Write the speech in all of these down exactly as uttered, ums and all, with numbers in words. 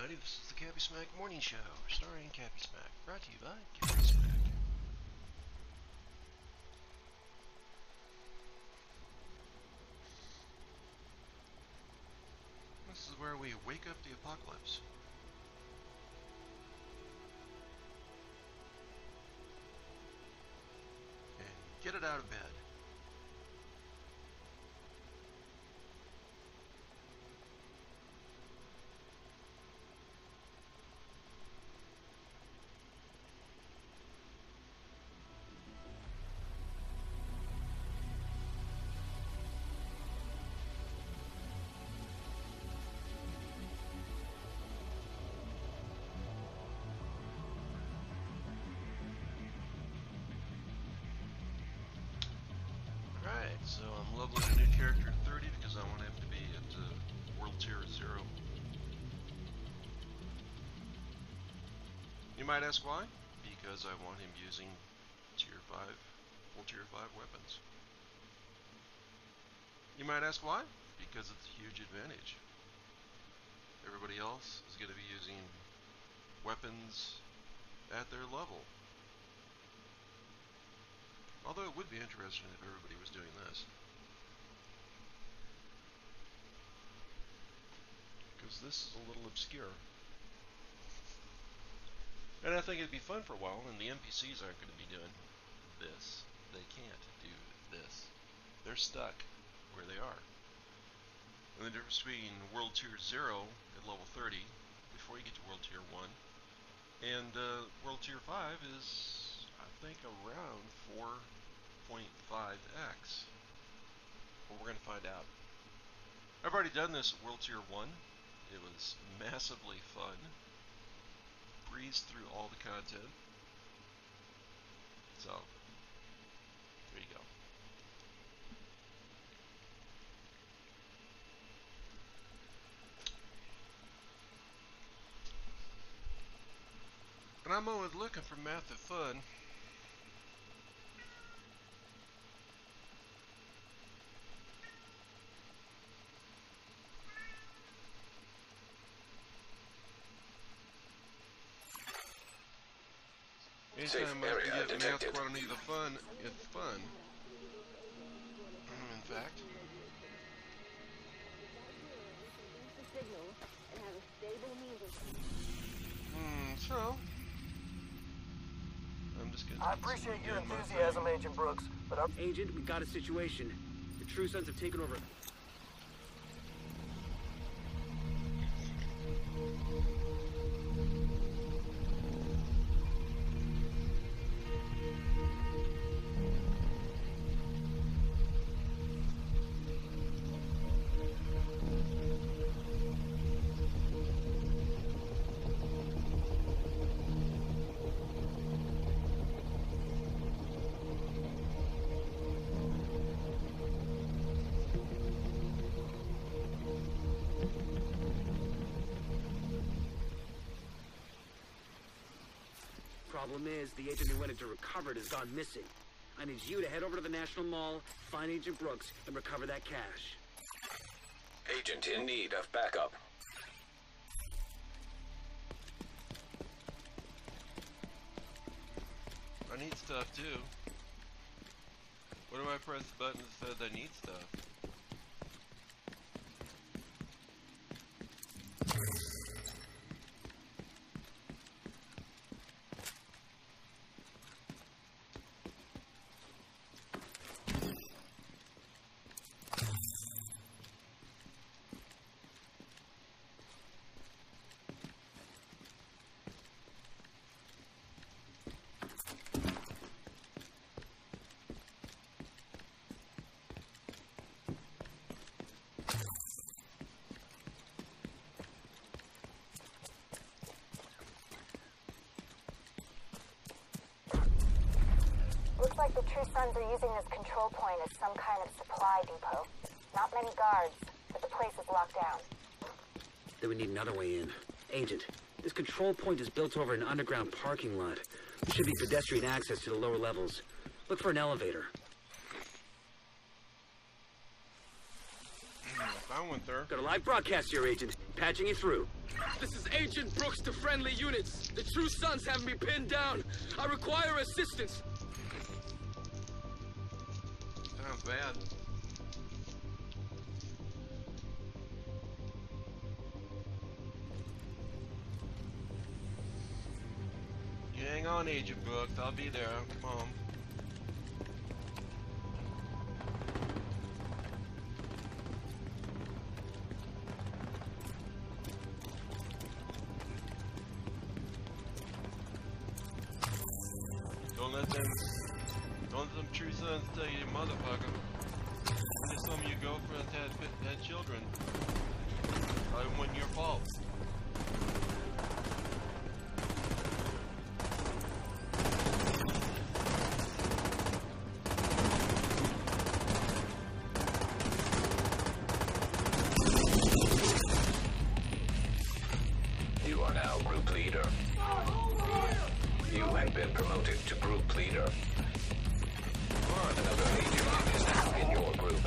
everybody, this is the Cappy Smack Morning Show, starring Cappy Smack, brought to you by Cappy Smack. This is where we wake up the apocalypse. And get it out of bed. So I'm leveling a new character at thirty because I want him to be at uh, World Tier zero. You might ask why? Because I want him using Tier five, World Tier five weapons. You might ask why? Because it's a huge advantage. Everybody else is going to be using weapons at their level. Although it would be interesting if everybody was doing this. Because this is a little obscure. And I think it'd be fun for a while, and the N P Cs aren't going to be doing this. They can't do this. They're stuck where they are. And the difference between World Tier zero at level thirty, before you get to World Tier one, and uh, World Tier five is, I think, around four point five x. Well, we're going to find out. I've already done this at World Tier one. It was massively fun. Breezed through all the content. So, there you go. And I'm always looking for massive fun. Anytime I can get math quantity of fun, it's fun. In fact. Hmm, so. I'm just gonna. I appreciate your enthusiasm, Agent Brooks, but our Agent, we got a situation. The True Sons have taken over. Problem is, the agent who went in to recover it has gone missing. I need you to head over to the National Mall, find Agent Brooks, and recover that cash. Agent in need of backup. I need stuff too. What do I press the button that says I need stuff? Looks like the True Sons are using this control point as some kind of supply depot. Not many guards, but the place is locked down. Then we need another way in. Agent, this control point is built over an underground parking lot. There should be pedestrian access to the lower levels. Look for an elevator. Found one, sir. Got a live broadcast here, Agent. Patching you through. This is Agent Brooks to friendly units. The True Sons have me pinned down. I require assistance. Sounds bad. You hang on, Agent Brooks. I'll be there. Come on. Don't let them, don't let them True Sons tell you, motherfucker. Just some of your girlfriends had had children. It wasn't your fault. You are now group leader. You have been promoted to group leader. Another agent is now in your group.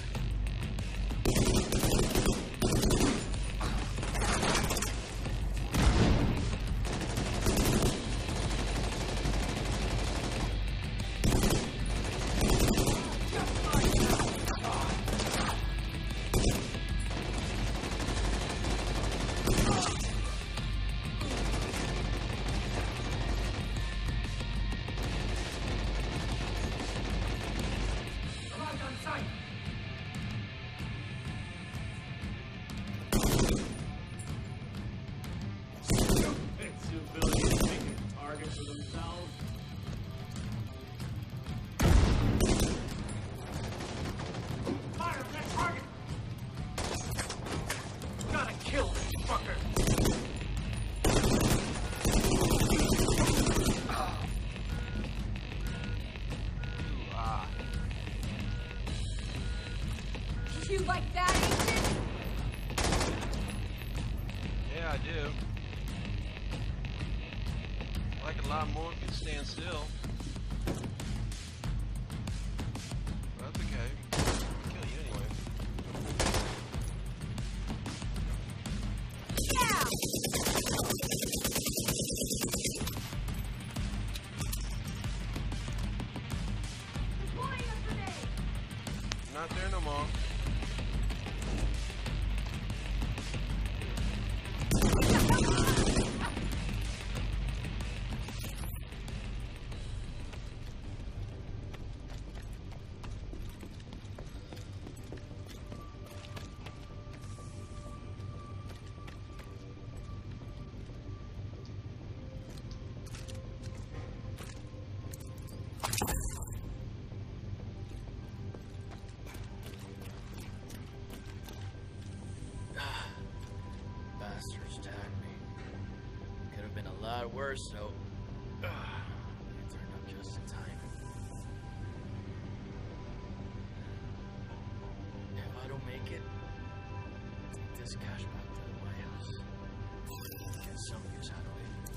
You like that, Agent? Yeah, I do. I like a lot more if you stand still. That's okay. I'll kill you anyway. Yeah! Not there no more. Bastards tagged me. Could have been a lot worse, so uh, it turned up just in time. If I don't make it, take this cash back to the White House. Get some use out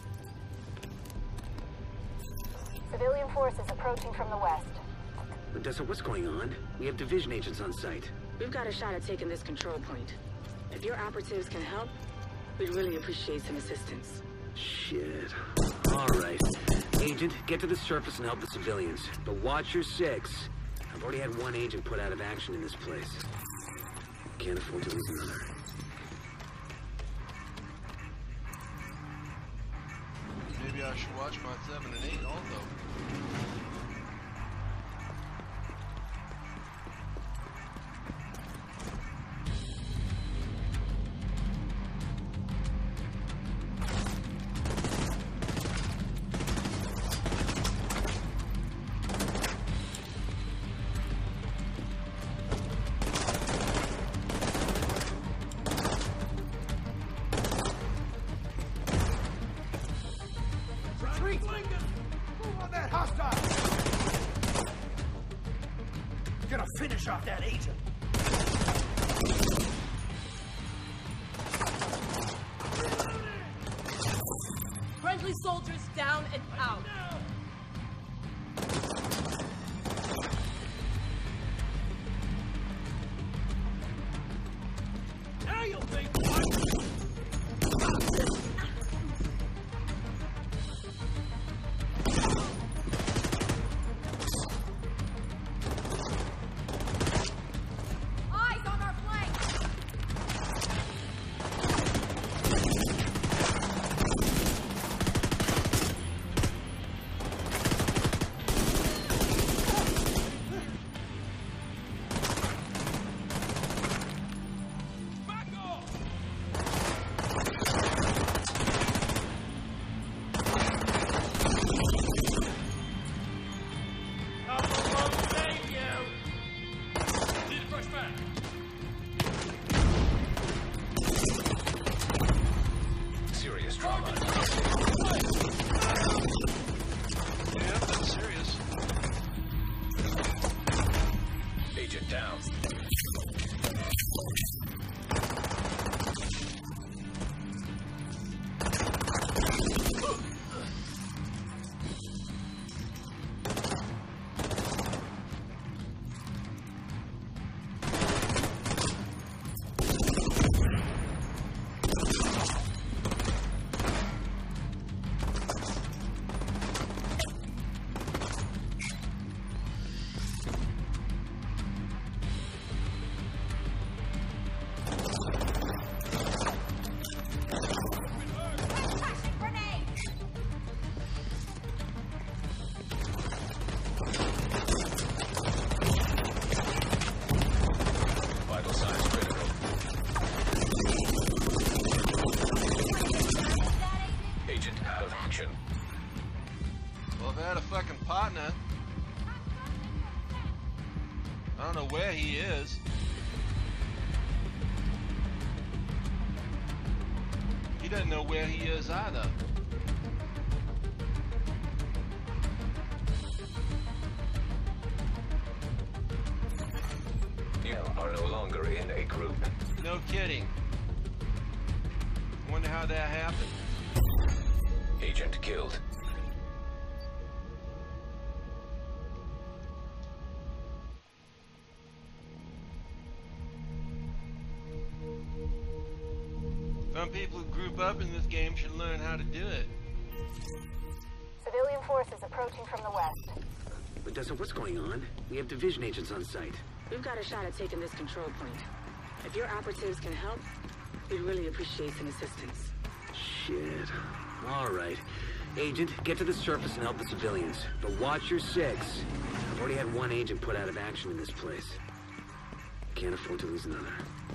of it. Civilian forces approaching from the west. Odessa, what's going on? We have division agents on site. We've got a shot at taking this control point. If your operatives can help, we'd really appreciate some assistance. Shit. All right. Agent, get to the surface and help the civilians. But watch your six. I've already had one agent put out of action in this place. Can't afford to lose another. Maybe I should watch my seven and eight also. Gonna finish off that agent. Friendly soldiers down and out. Now you'll think what? Agent down. I don't know where he is. He doesn't know where he is either. You are no longer in a group. No kidding. Wonder how that happened. Agent killed. Some people who group up in this game should learn how to do it. Civilian forces approaching from the west. Odessa, what's going on? We have division agents on site. We've got a shot at taking this control point. If your operatives can help, we'd really appreciate some assistance. Shit. All right. Agent, get to the surface and help the civilians. But watch your six. I've already had one agent put out of action in this place. Can't afford to lose another.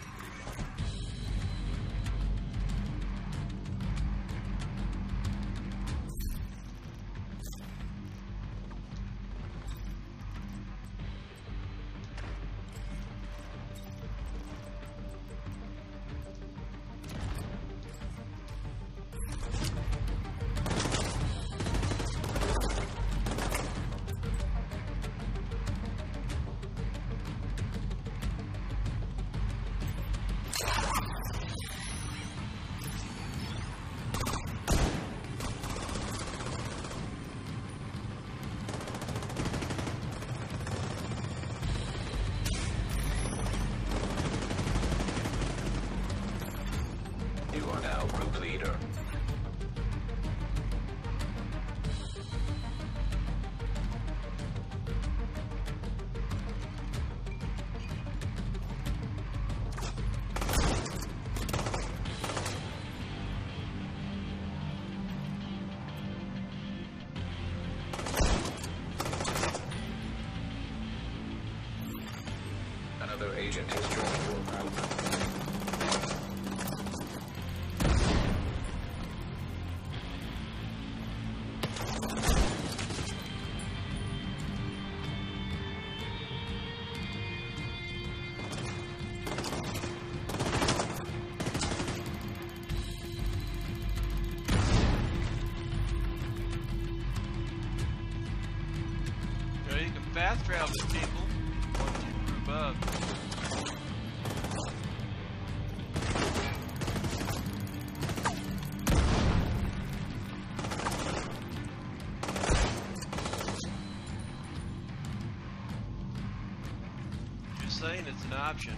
You are now group leader. Another agent has joined your group. You know, you can fast travel with people once you group up. Just saying it's an option.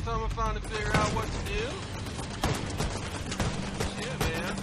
enough time to finally figure out what to do. Yeah, man.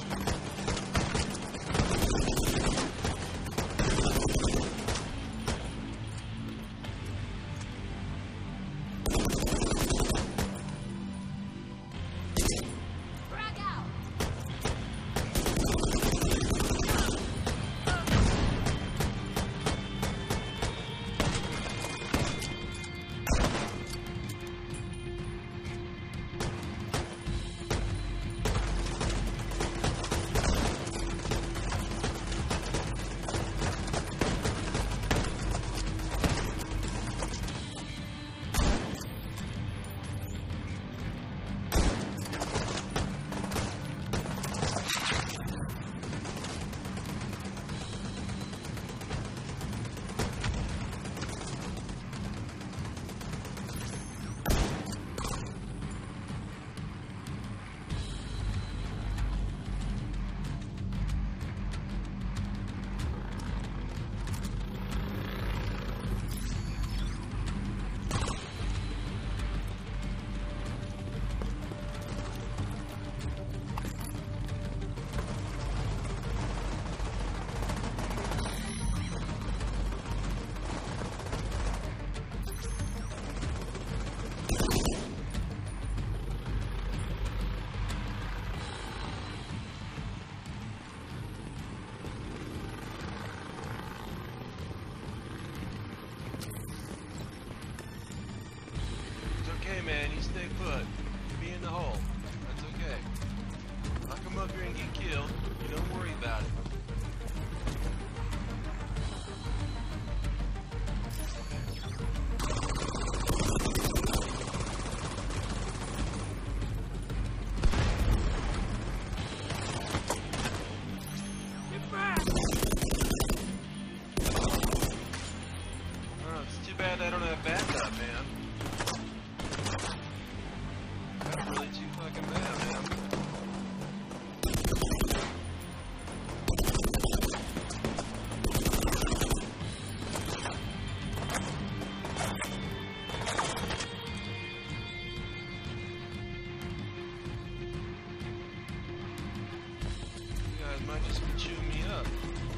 Man, you stay put. Be in the hole. That's okay. I'll come up here and get killed. You don't worry about it. Get back! Oh, it's too bad I don't have backup, man. Really too fucking bad, man. You guys might just be chewing me up.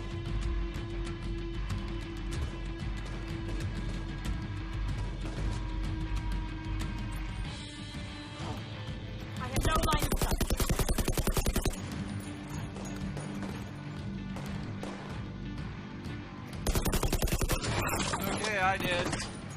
Okay, I did.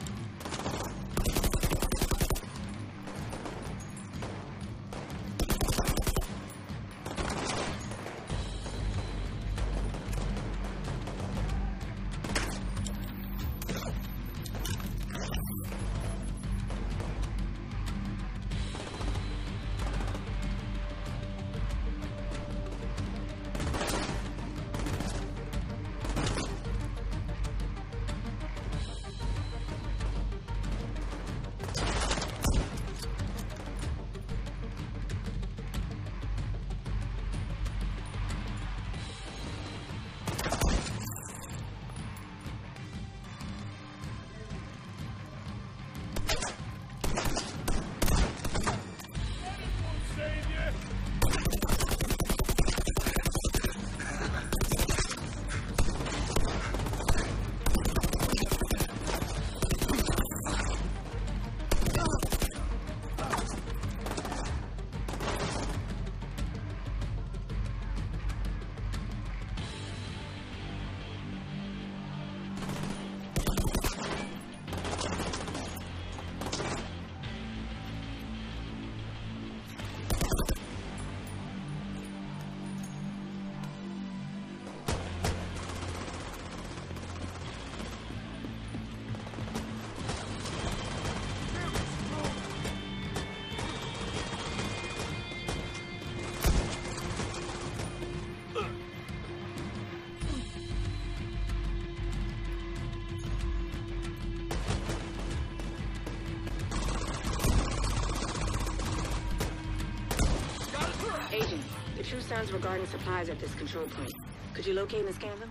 True sounds regarding supplies at this control point. Could you locate and scan them?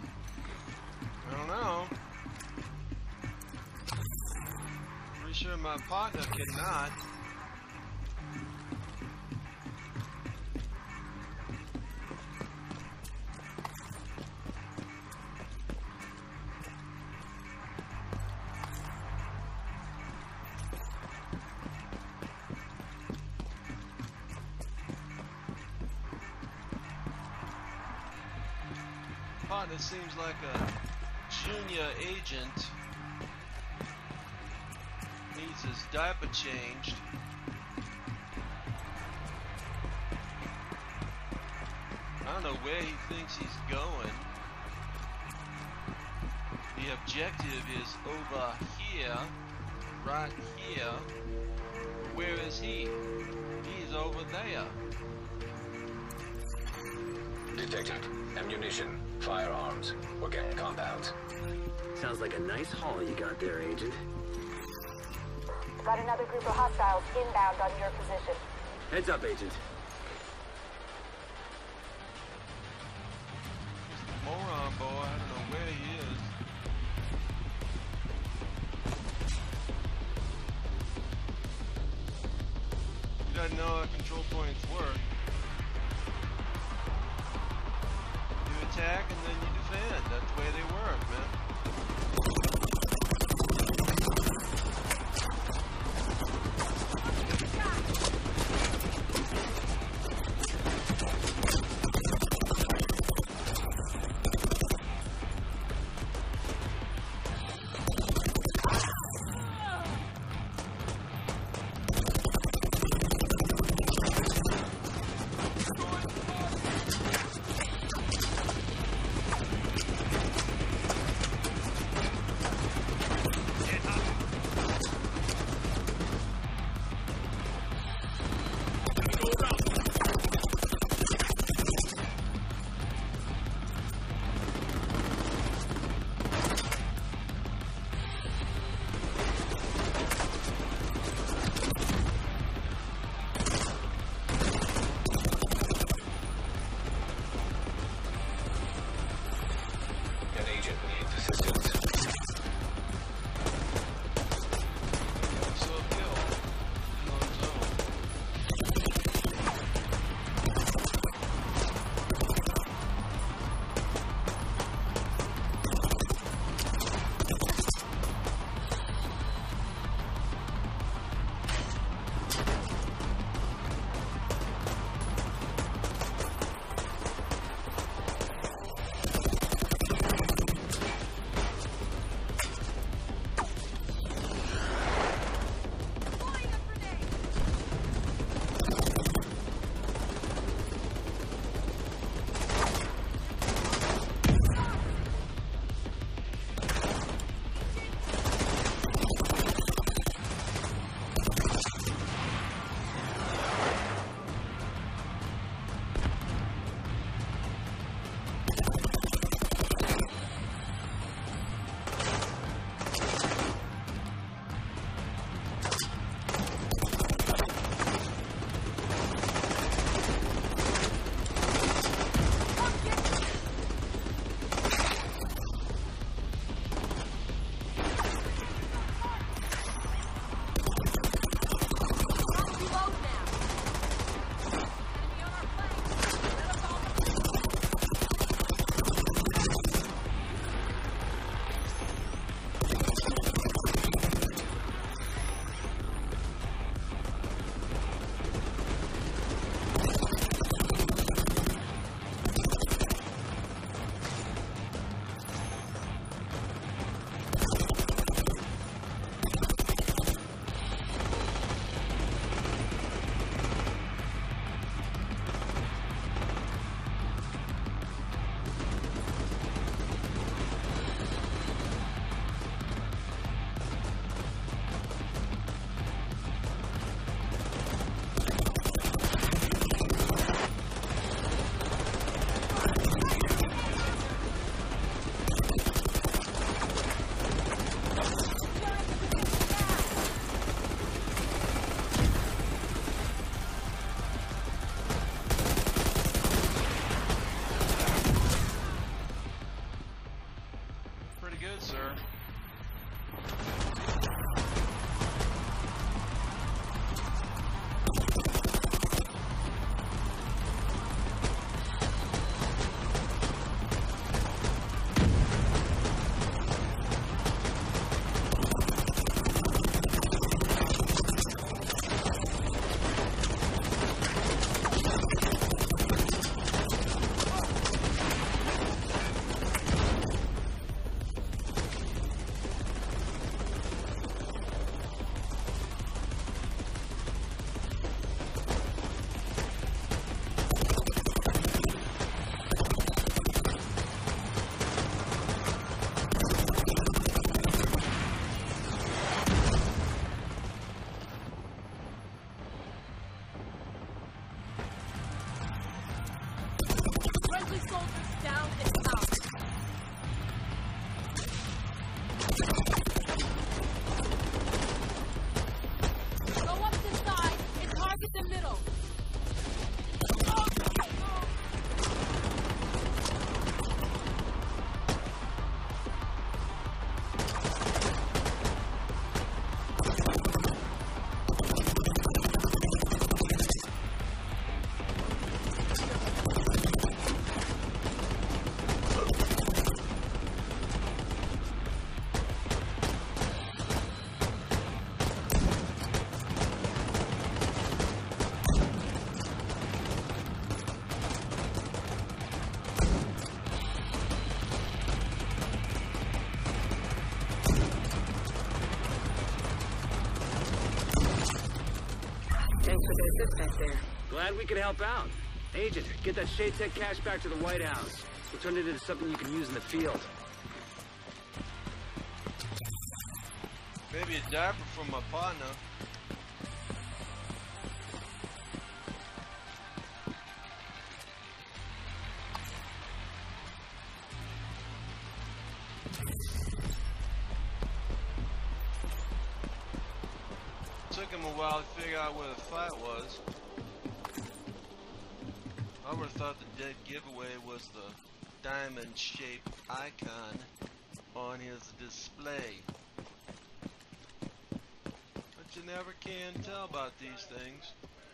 I don't know. Pretty sure my partner cannot. spot, it seems like a junior agent needs his diaper changed. I don't know where he thinks he's going. The objective is over here, right here. Where is he? He's over there. Detected. Ammunition, firearms, organic compounds. Sounds like a nice haul you got there, Agent. Got another group of hostiles inbound on your position. Heads up, Agent. Moron boy, I don't know where he is. He doesn't know how control points work. You attack and then you defend. That's the way they work, man. Thanks for the assist back there. Glad we could help out. Agent, get that Shade Tech cash back to the White House. We'll turn it into something you can use in the field. Maybe a diaper from my partner. Took him a while to figure out where the fight was. I would have thought the dead giveaway was the diamond-shaped icon on his display. But you never can tell about these things.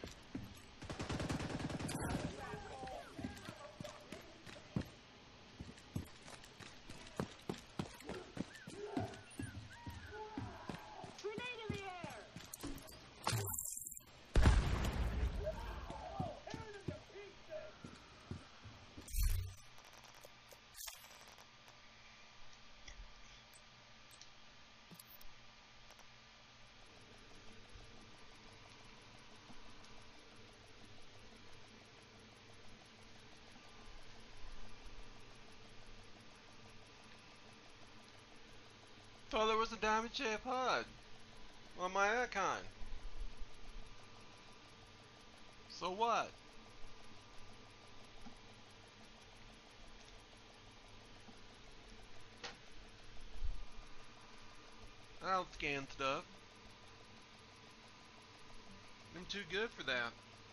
Thought there was a diamond-shaped H U D on my icon. So what? I'll scan stuff. I'm too good for that.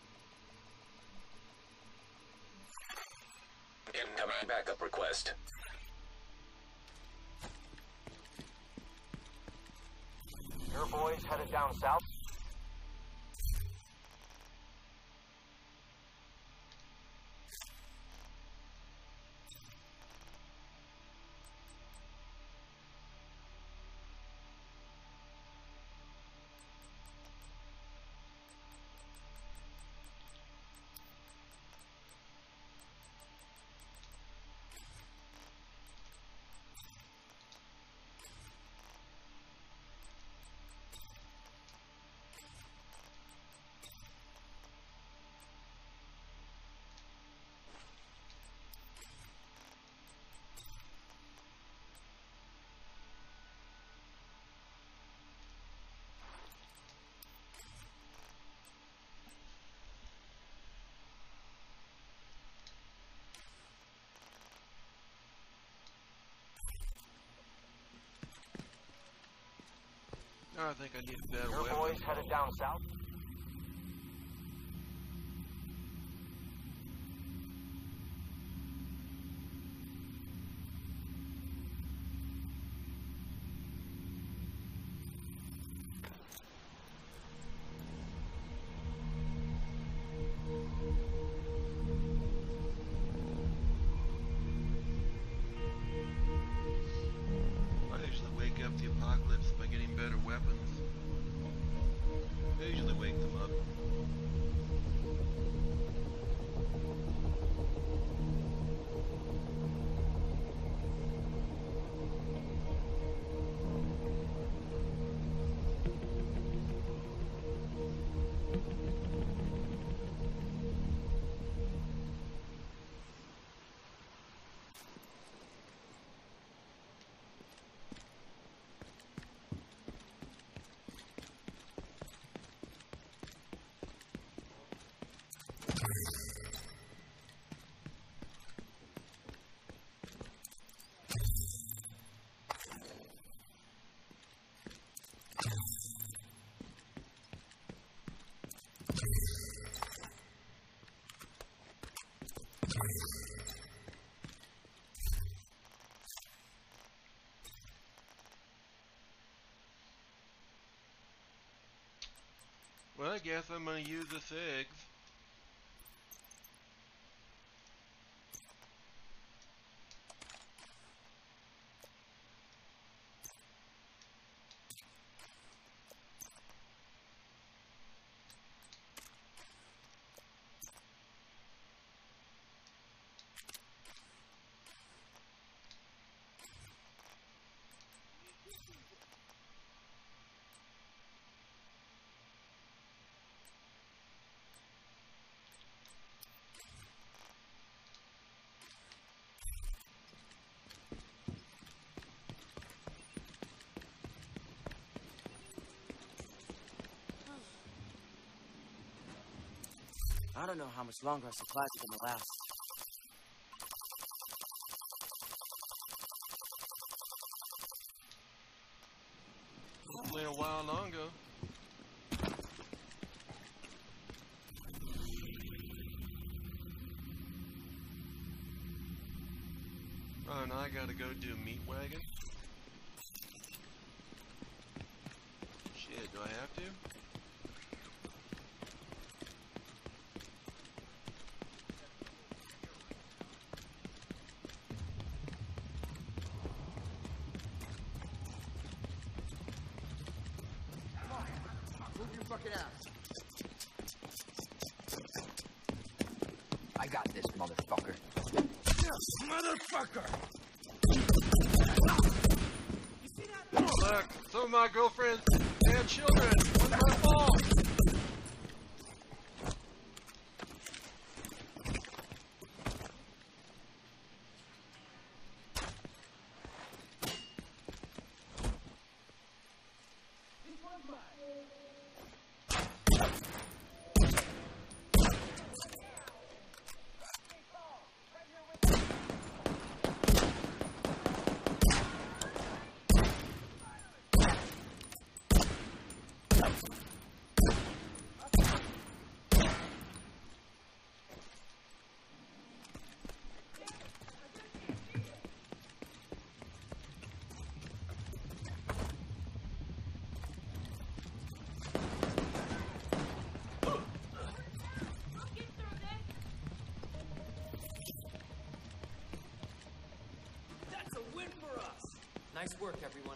Incoming backup request. Your boys headed down south? Now I think I need a better Your weapon. boys headed down south? I usually wake up the apocalypse by getting better weapons. I usually wake them up. Well, I guess I'm gonna use this eggs. I don't know how much longer our supplies are gonna last. Only a while longer. Oh, now I gotta go do meat wagon. Shit, do I have to? I got this, motherfucker. Yes, motherfucker! Look, some of my girlfriends and children. What's my fault? Nice work, everyone.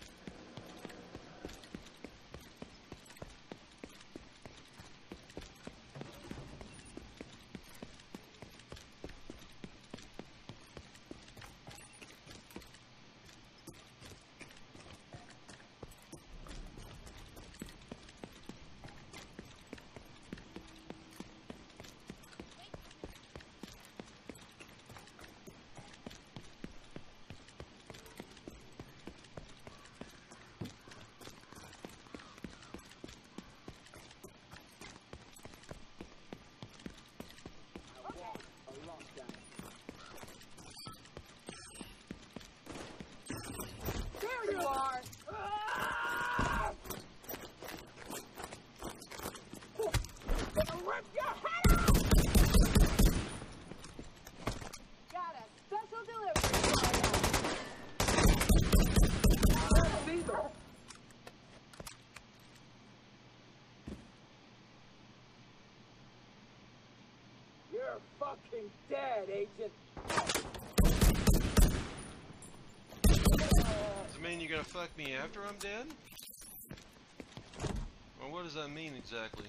There you are! Rip your head off! Got a special delivery. You're fucking dead, Agent. Does it mean you're gonna fuck me after I'm dead? Or what does that mean exactly?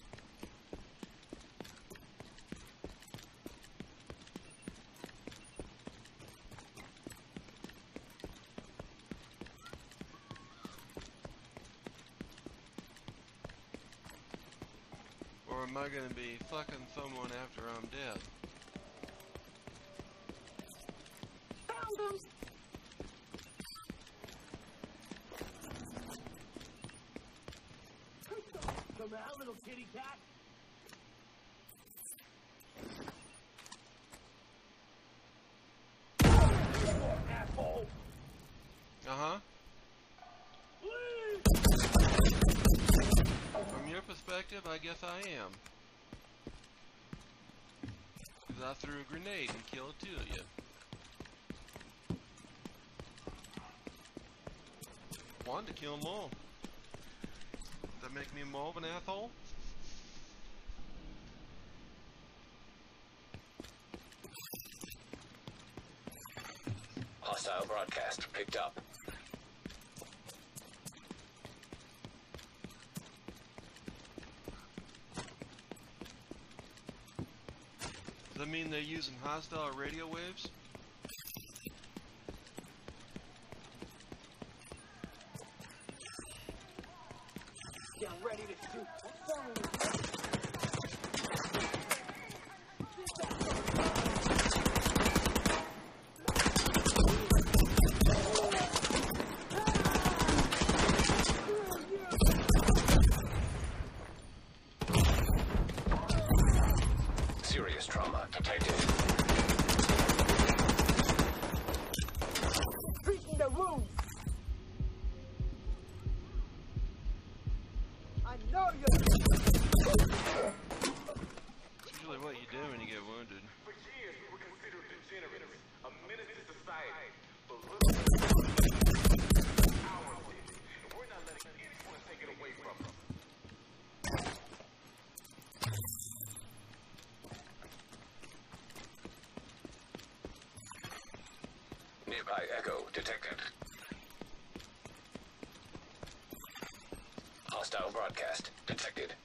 Or am I gonna be fucking someone after I'm dead? Found them! Come out, little kitty cat. Asshole. Uh-huh. From your perspective, I guess I am. Because I threw a grenade and killed two of you. Wanted to kill them all. Does that make me more of an asshole? Hostile broadcast picked up. Does that mean they're using hostile radio waves? Get ready to shoot. High echo detected. Hostile broadcast detected.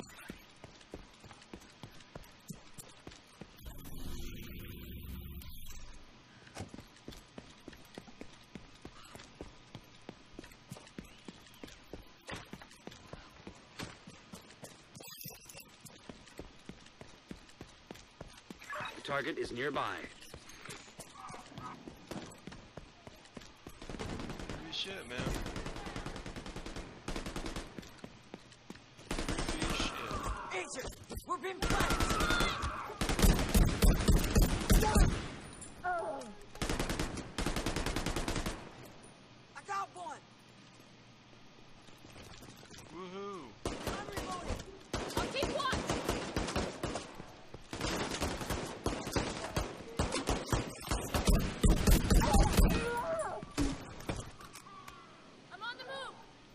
The target is nearby. Holy shit, man. Agent, we're being flanked. I got one. Woohoo. I'm reloading. I'll keep one. I'm on the move.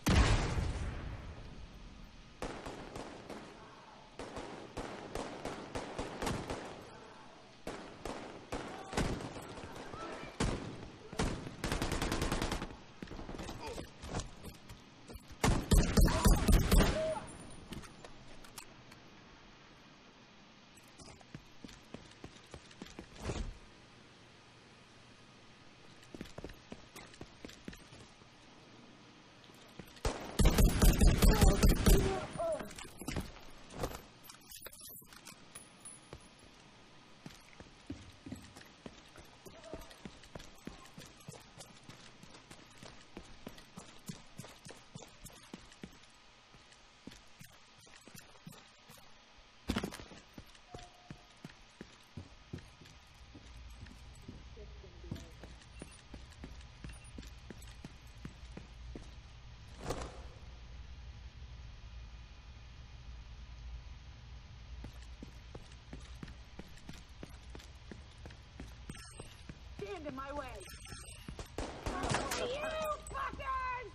Stand in my way. You fuckers!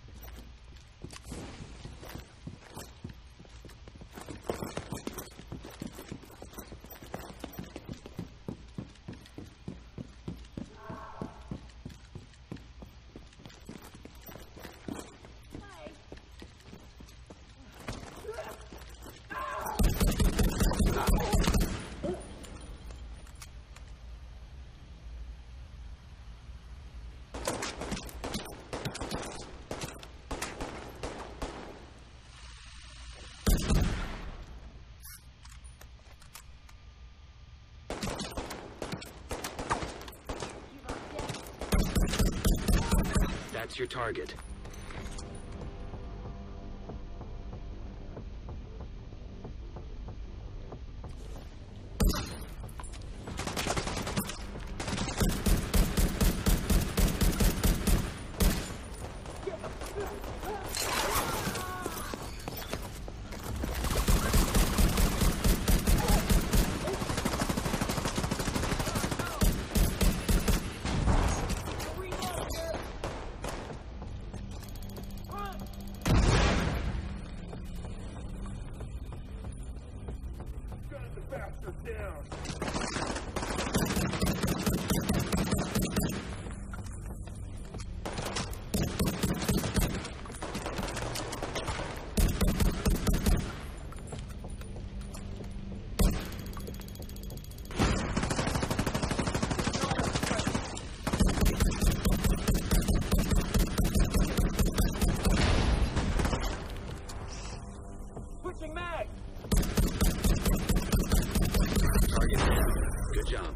That's your target. Target down. Good job.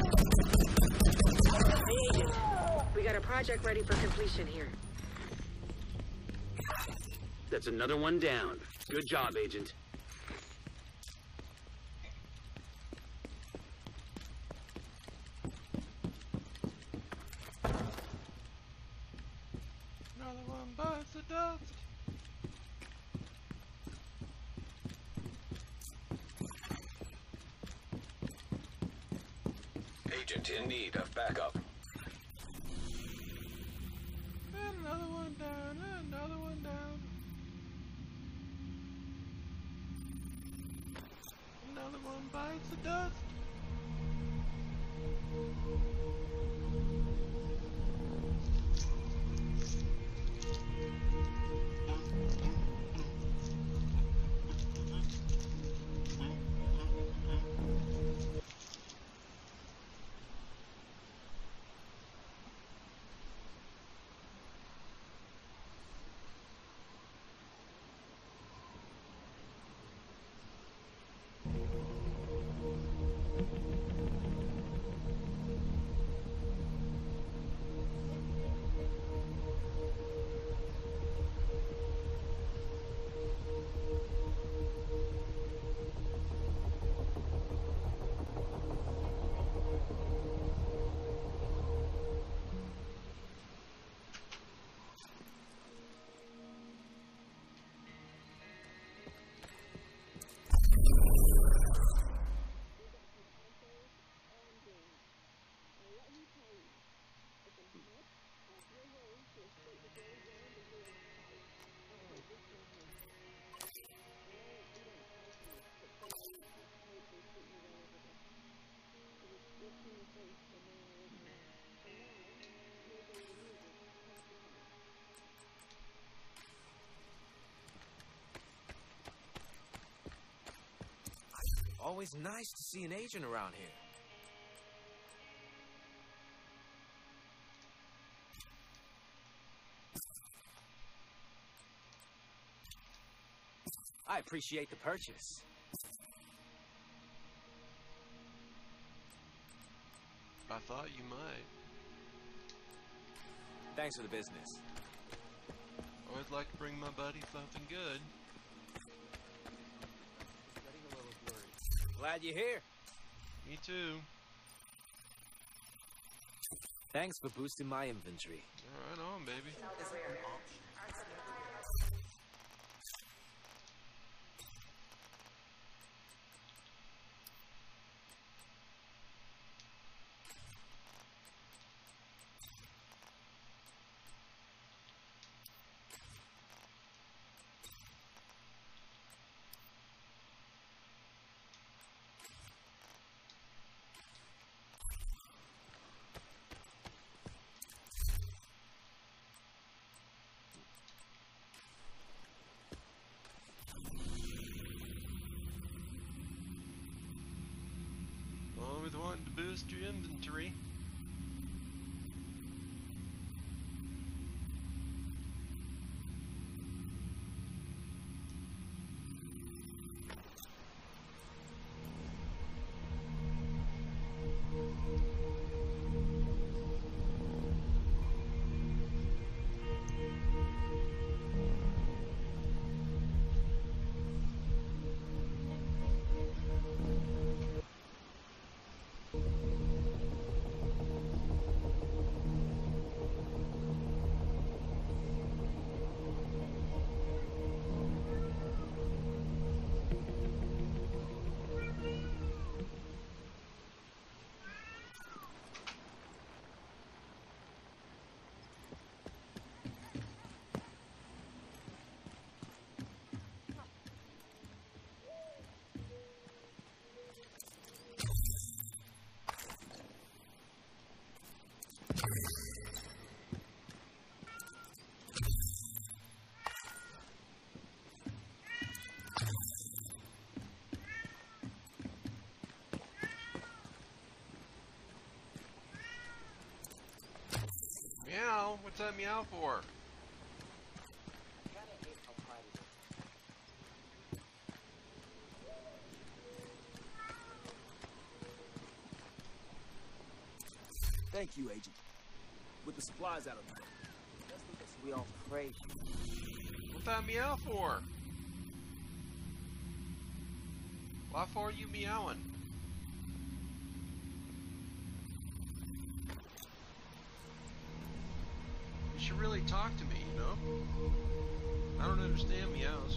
Project ready for completion here. That's another one down. Good job, Agent. Another one bites the dust. Agent in need of backup. Another one down, another one down. Another one bites the dust. Always nice to see an agent around here. I appreciate the purchase. I thought you might. Thanks for the business. Always like to bring my buddy something good. Glad you're here. Me too. Thanks for boosting my inventory. Right on, baby. Always wanting to boost your inventory. Meow? What's that meow for? Thank you, Agent. With the supplies out of the way, we all praise you. We'll with that meow for? Why for are you meowing? You should really talk to me, you know? I don't understand meows.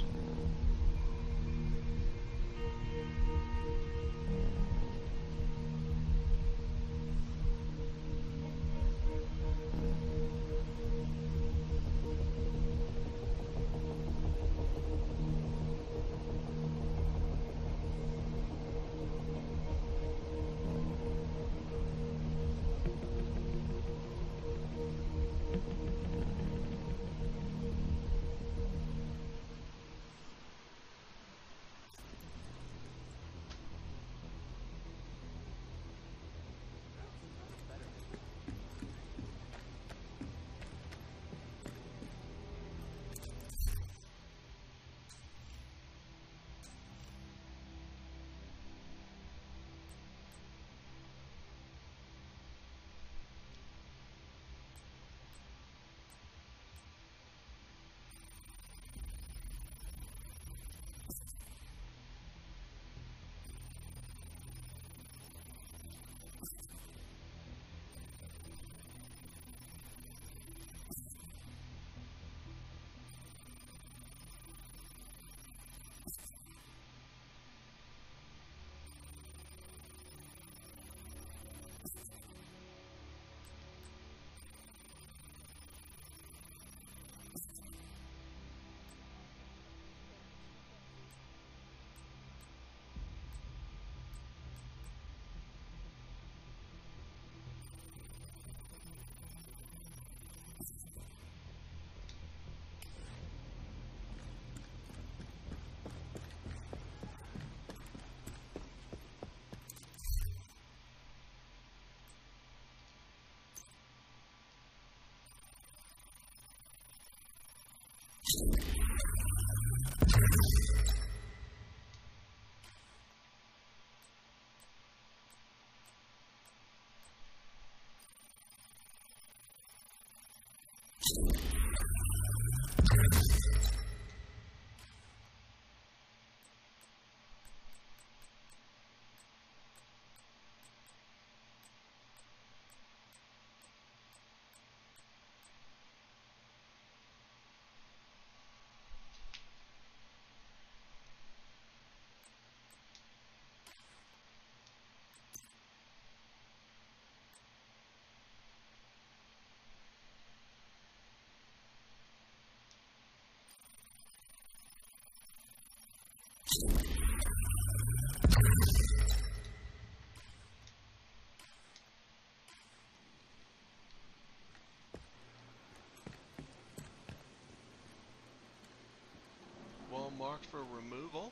Well marked for removal?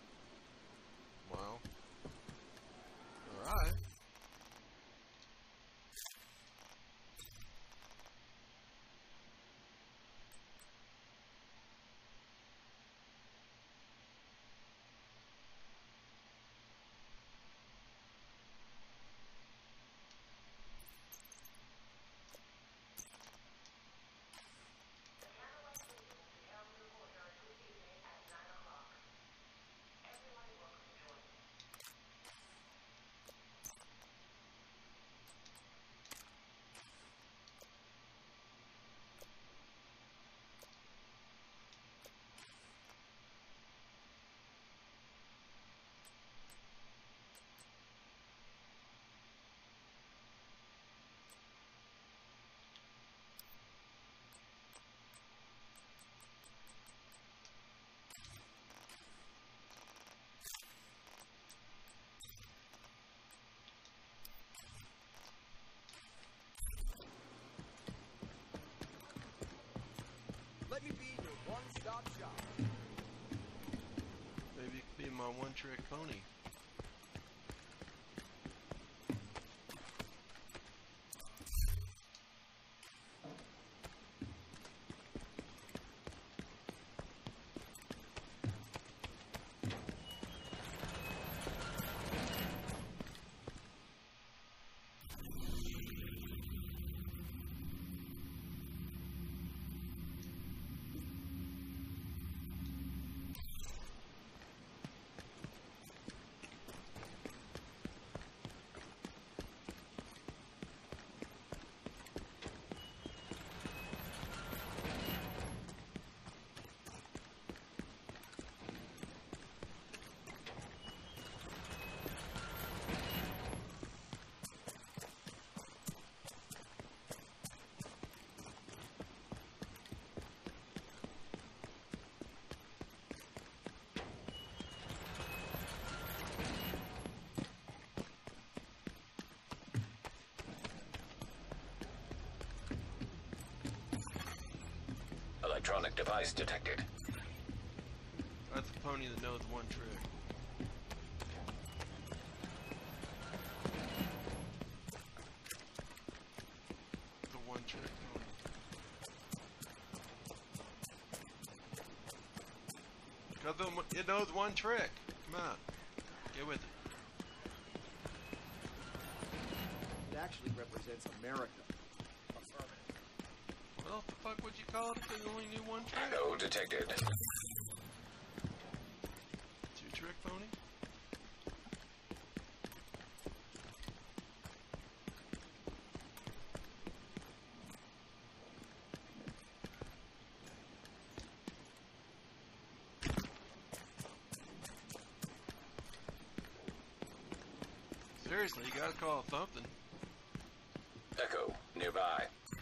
Wow. Alright. Let me be your one-stop shop. Maybe it could be my one-trick pony. Device detected. That's the pony that knows one trick. The one trick pony. Cause the, it knows one trick. Come on, get with it. It actually represents America. What else the fuck would you call it if they only knew one trick? Echo detected. Two trick pony? Seriously, you gotta call it something. Echo nearby.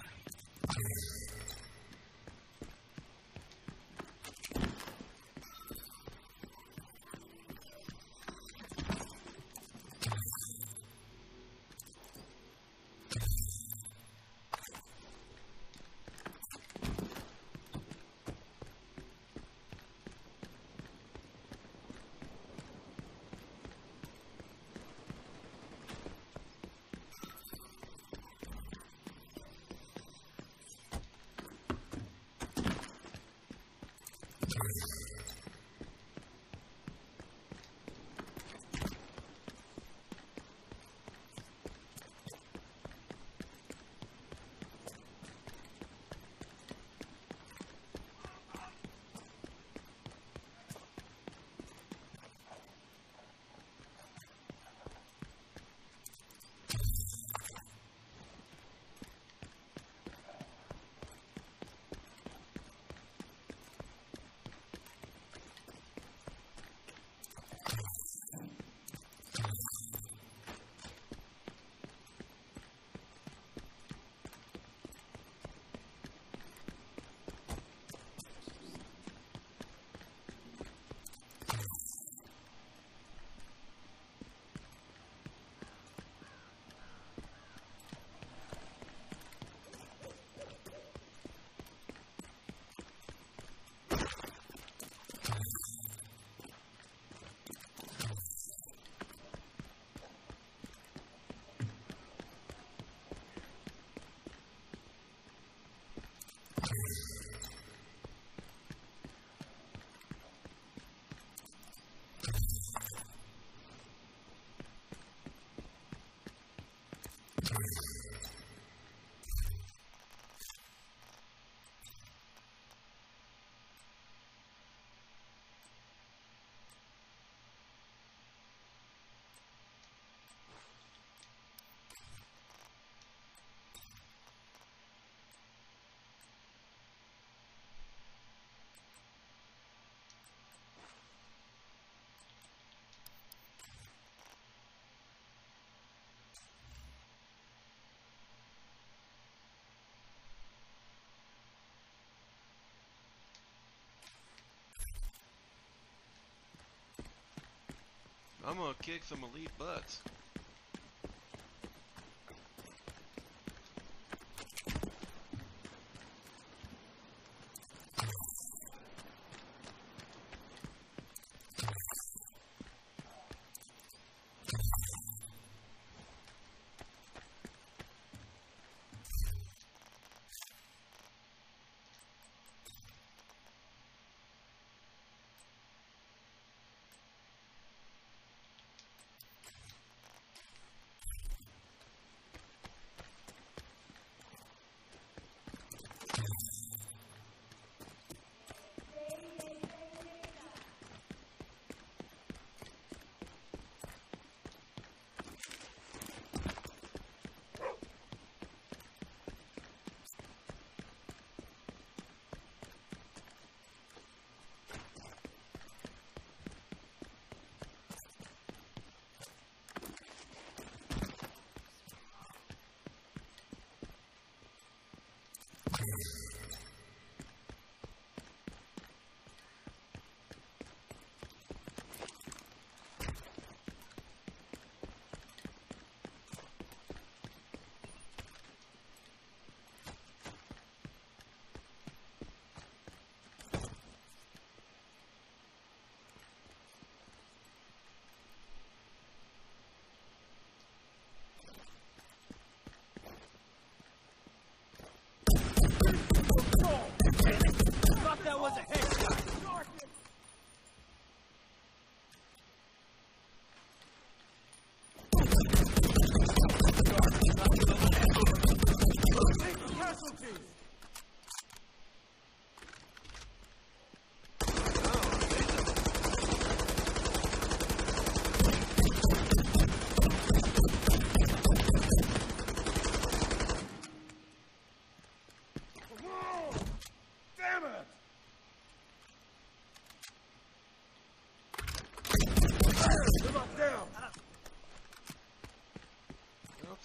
I'm gonna kick some elite butts.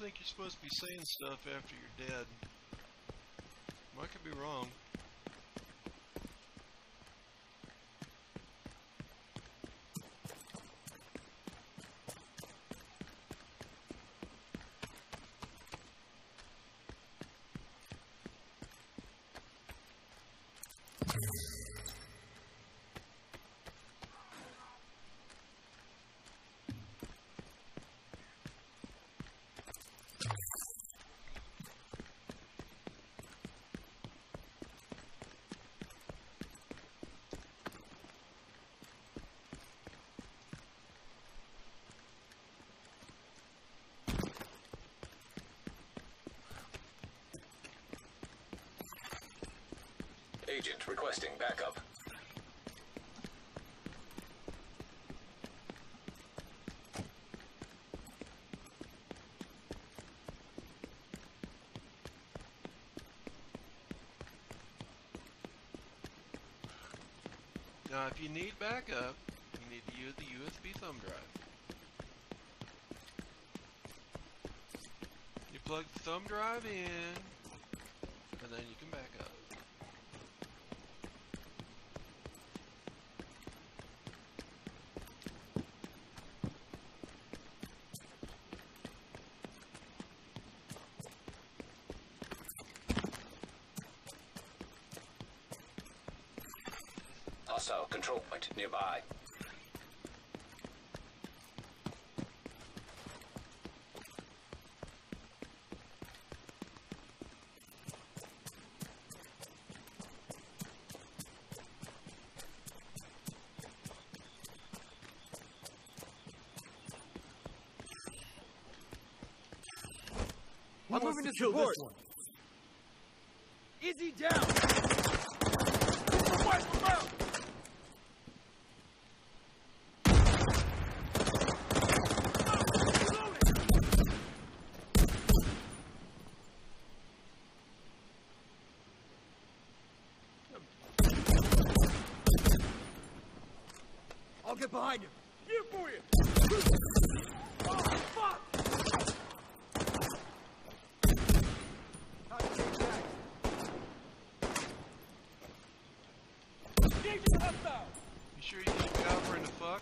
think you're supposed to be saying stuff after you're dead. I could be wrong. Agent requesting backup. Now, if you need backup, you need to use the U S B thumb drive. You plug the thumb drive in, and then you can back up. Hostile control point nearby. I'm moving to support. Easy down. Wipe him out. I'll get behind him. Here for you. Oh, fuck! You sure you didn't go out for him to fuck?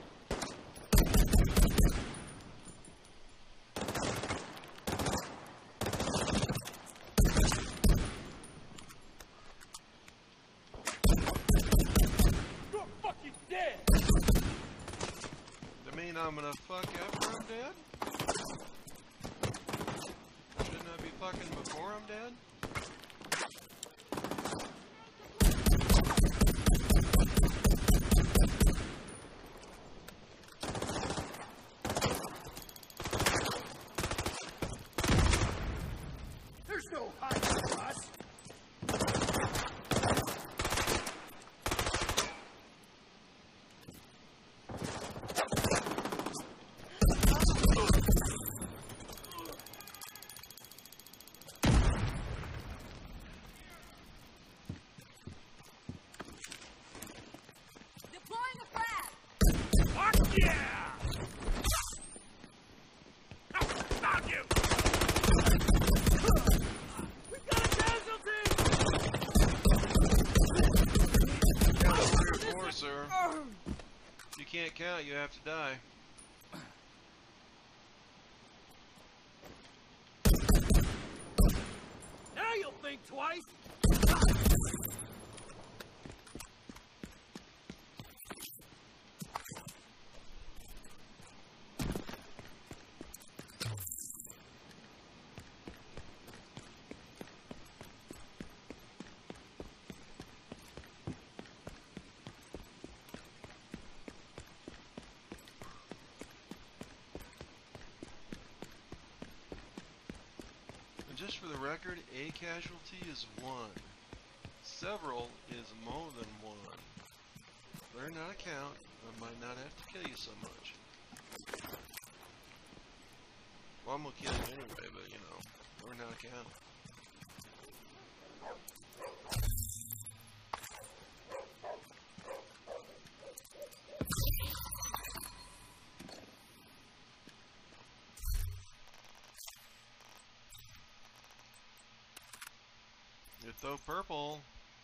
You're fucking dead! That mean I'm gonna fuck after I'm dead? Shouldn't I be fucking before I'm dead? There's no hiding from us. Deploying a frag! Fuck yeah! Ah, found you! We got a casualty! Count to three or four, sir. If you can't count, you have to die. Now you'll think twice! And just for the record, a casualty is one. Several is more than one. Learn how to count. I might not have to kill you so much. Well, I'm gonna kill you anyway, but you know, learn how to count. throw purple.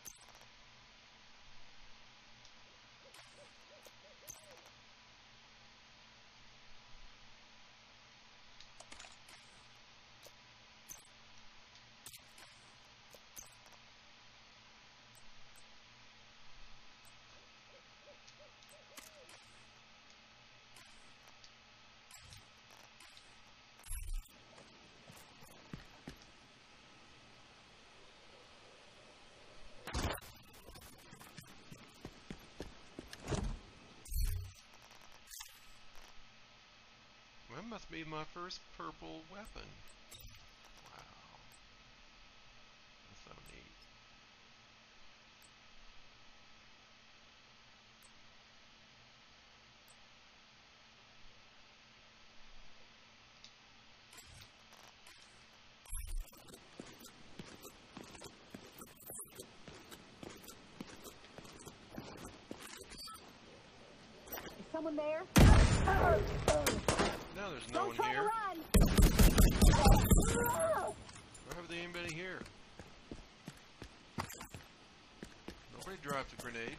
That must be my first purple weapon. Wow. That's so neat. Is someone there? No, there's no one here. Why have there anybody here? Nobody dropped a grenade.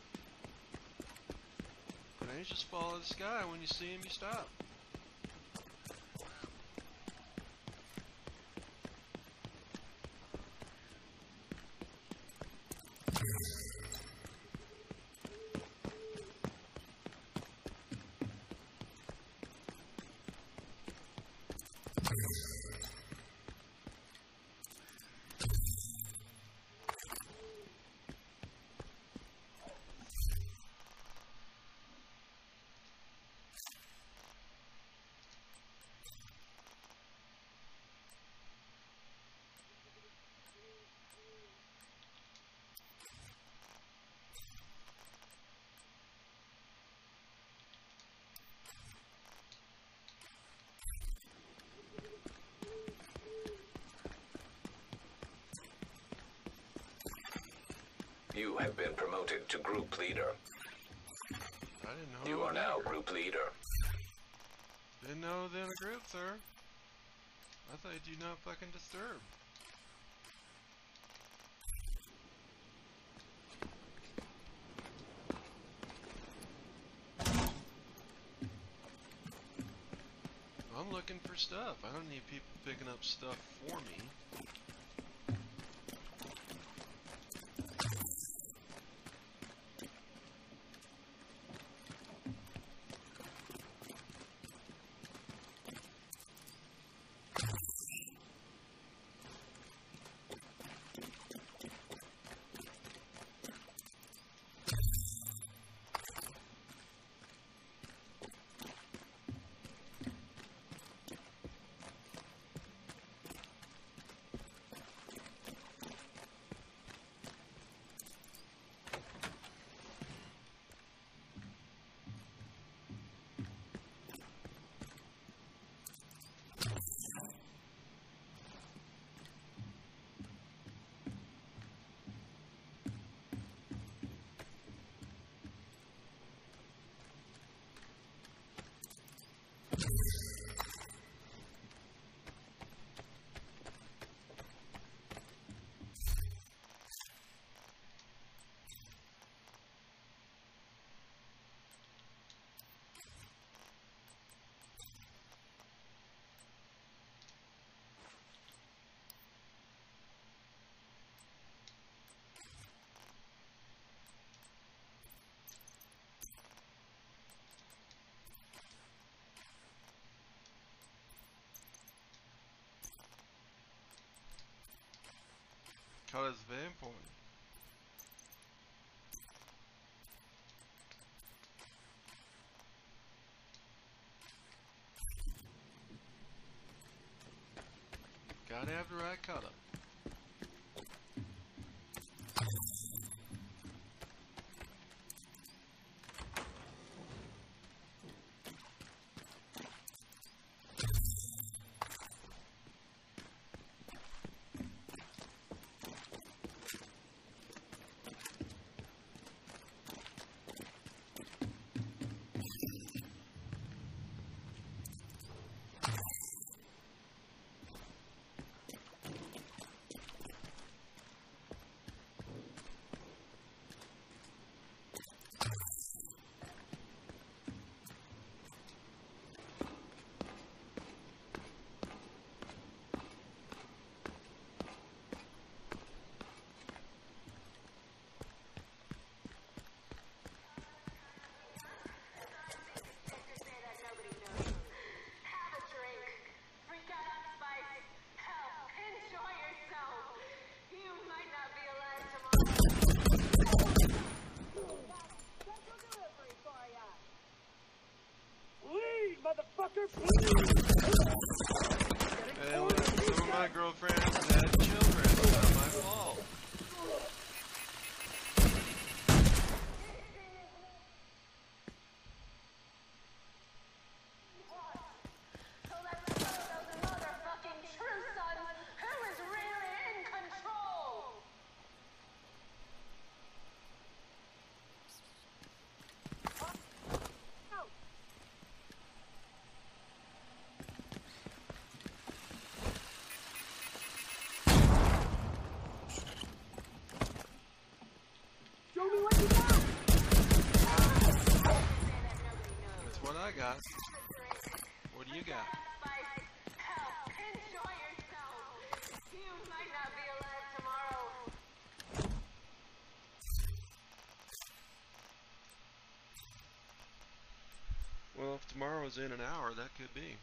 Grenades just fall out of the sky. When you see them, you stop. You have been promoted to group leader. I didn't know. You are now group leader. Didn't know then a group, sir. I thought you not fucking disturb. I'm looking for stuff. I don't need people picking up stuff for me. Caught his van point. Got after I cut him. Doctor, please. Hey, look, some of my girlfriends had children. It's not my fault. That's what I got. What do you got? Well, if tomorrow's in an hour, that could be.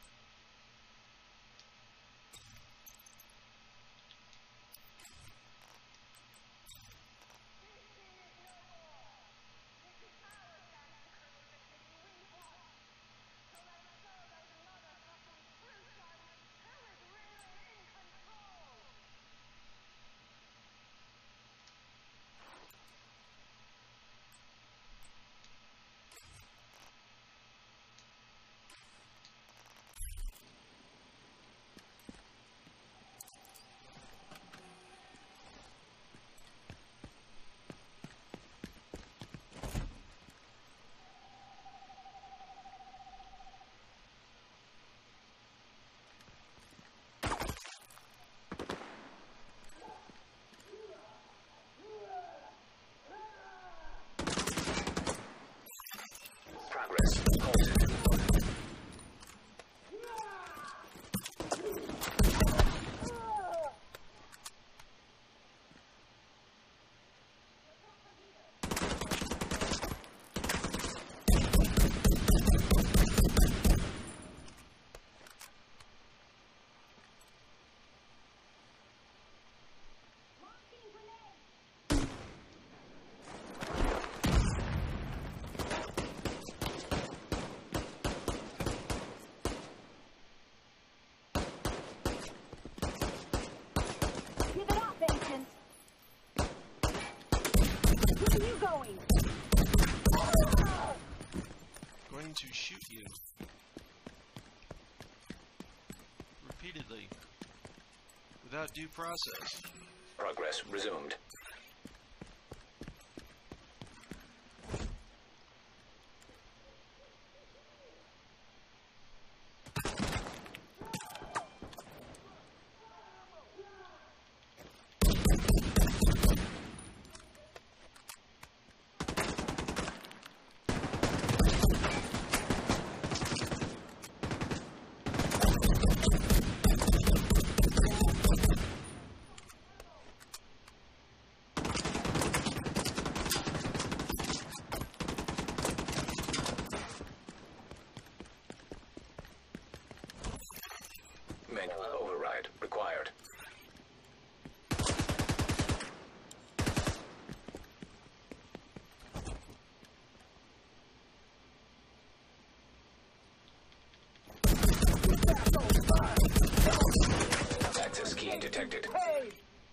To shoot you repeatedly without due process. Progress resumed. Manual override required. Access key detected. Hey!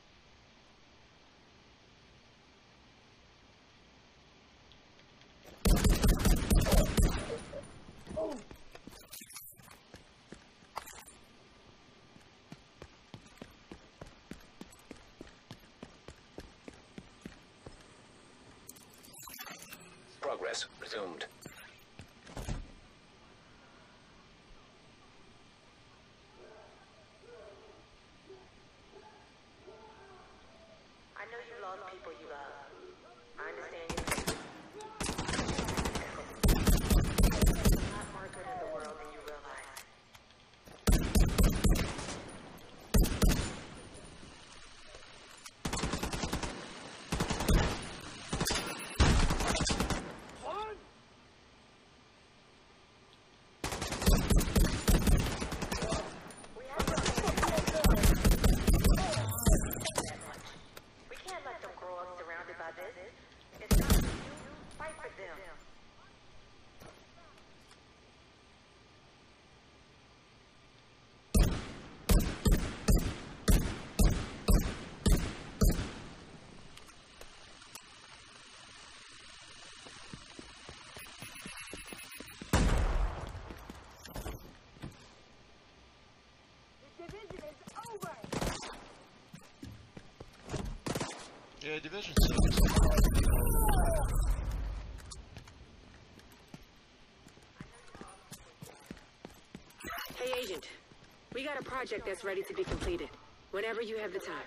Progress resumed. I know you lost people you love. I understand your pain. There's a lot more good in the world than you realize. Okay, Division six. Hey, Agent. We got a project that's ready to be completed. Whenever you have the time.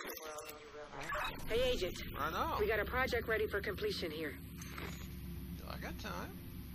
Hey, Agent. I know. We got a project ready for completion here. I got time.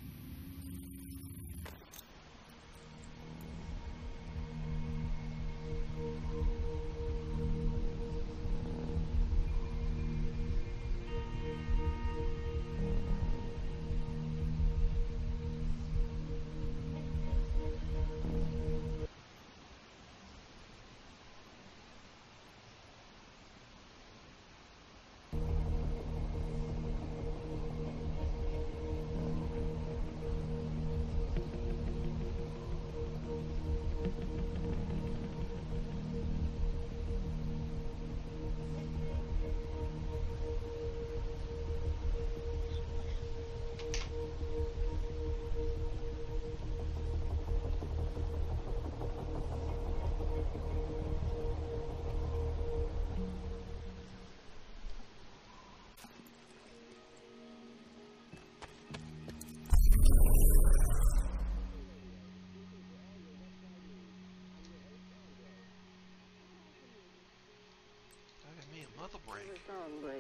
Mother break.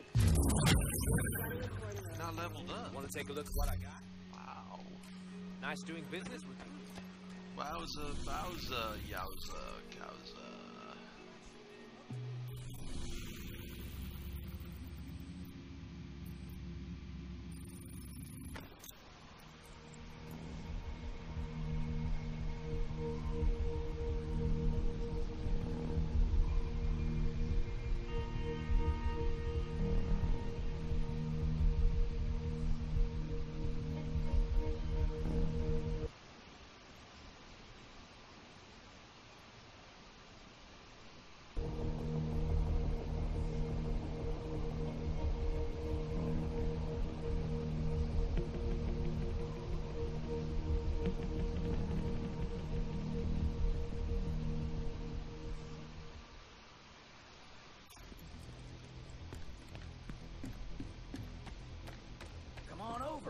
Not leveled up. Want to take a look at what I got? Wow. Nice doing business with you. Wowza, bowza, yowza, cowza. Come on over.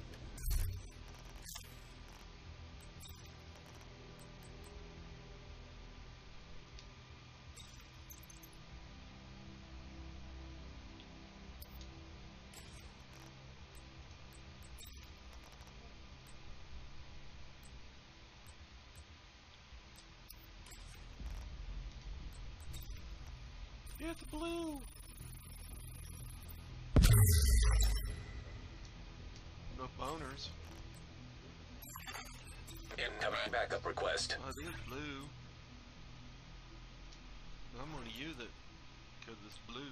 Get the blue. No boners. Incoming backup request. Oh, there's blue. I'm on you that, cause it's blue.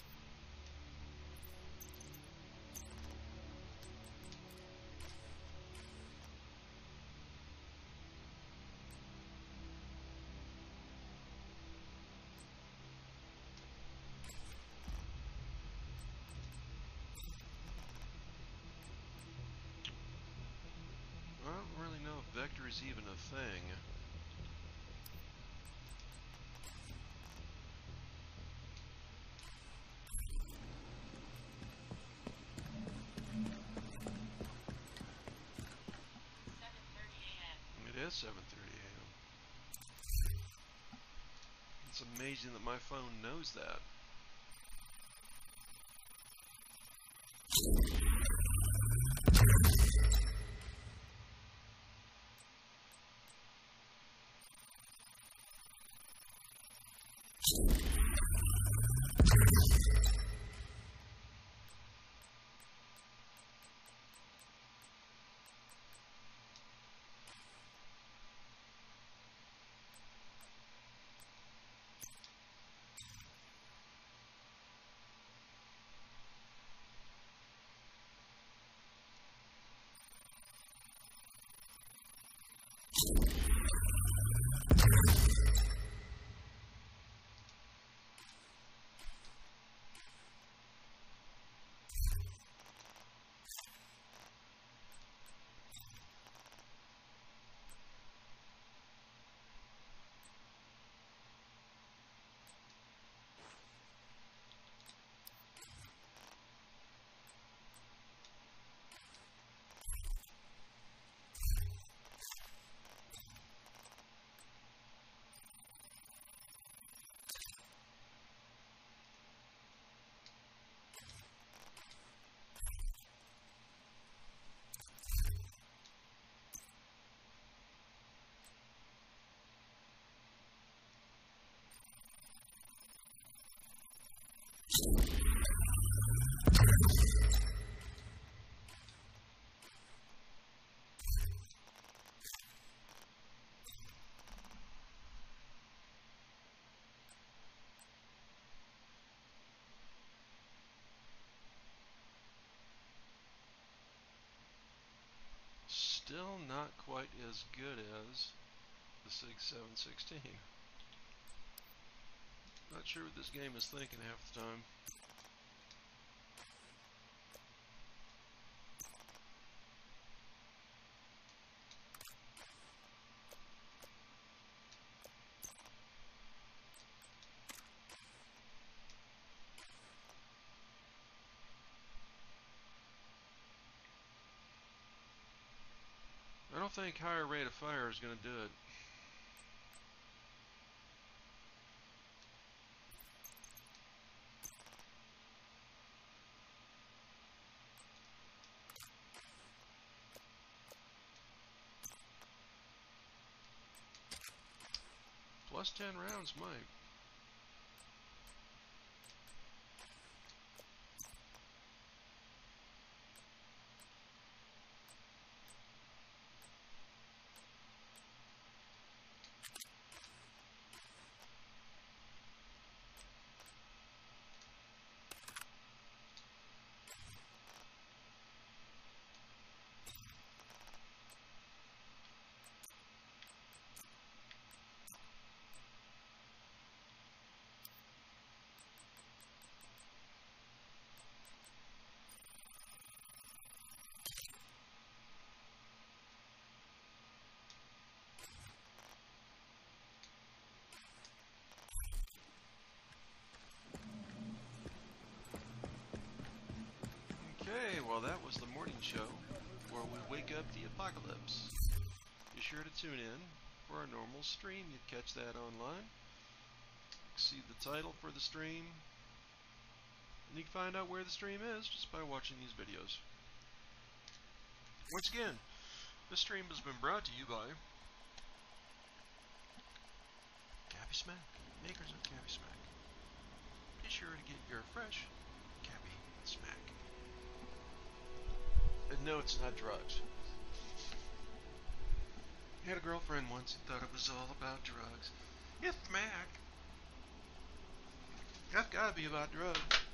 I don't really know if vector is even a thing. It is seven thirty a m It's amazing that my phone knows that. Still not quite as good as the six seven sixteen. Not sure what this game is thinking half the time. I don't think higher rate of fire is going to do it. Plus ten rounds might. Okay, well that was the morning show where we wake up the apocalypse. Be sure to tune in for our normal stream. You can catch that online. See the title for the stream. And you can find out where the stream is just by watching these videos. Once again, this stream has been brought to you by Cappy Smack, makers of Cappy Smack. Be sure to get your fresh Cappy Smack. And no, it's not drugs. I had a girlfriend once who thought it was all about drugs. It's Mac. That's gotta be about drugs.